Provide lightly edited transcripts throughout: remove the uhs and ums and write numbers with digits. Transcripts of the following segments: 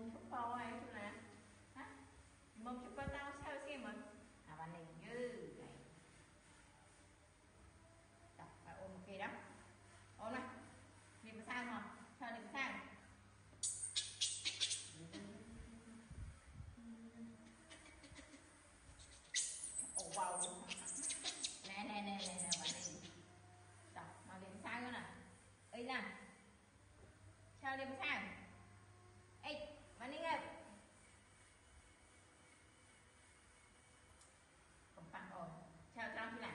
mông chụp bao ai chứ nè hả mông chụp bao tao sao xem mà bạn này như này đọc phải ôm ok đó ôm này đi mà sang mà sao đừng sang ồ wow nè bạn này đọc mà điểm sang nữa nè ấy nè sao điểm sang ê bạn đi nghe không tăng ổn sao trong chứ nào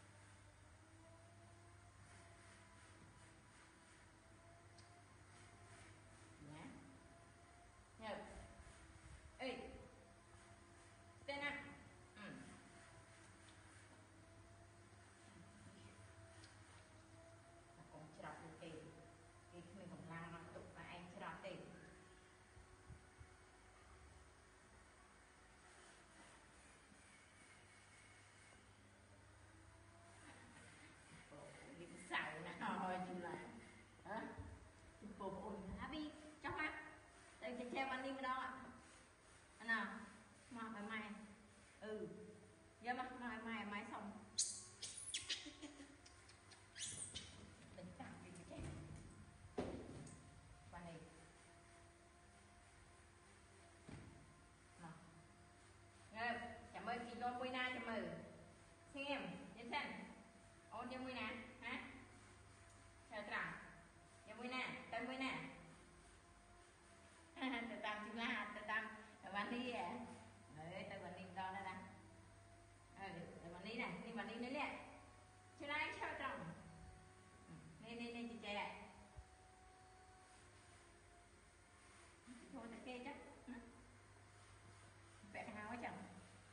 nhá nhớ ê tên á còn chọt được kì thì mình không làm mà tục mà anh chọt tiền điểm sầu nè thôi chú là hả bộ ổn hả bi chóc á đây cái treo anh đi đâu ạ anh nào mà mai giờ mà mai xong đánh tạm đi cái treo bạn này mà nghe cảm ơn chị con quay na cho mừng xem em nhân sen ôn cho mui nè hả theo trắng cho mui nè tên mui nè từ tam chữ la từ tam bạn đi à đấy từ bạn đi đó nè từ bạn đi này đi bạn đi nữa nè chứ này theo trắng nên chị trẻ thôi ta kê chắc vẽ thao quá chẳng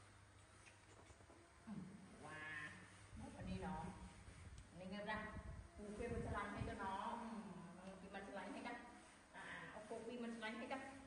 wow mất bạn đi nó nên nghe ra khuyên mình sẽ làm hay cho nó mình sẽ làm hay đó cô mình sẽ làm hay đó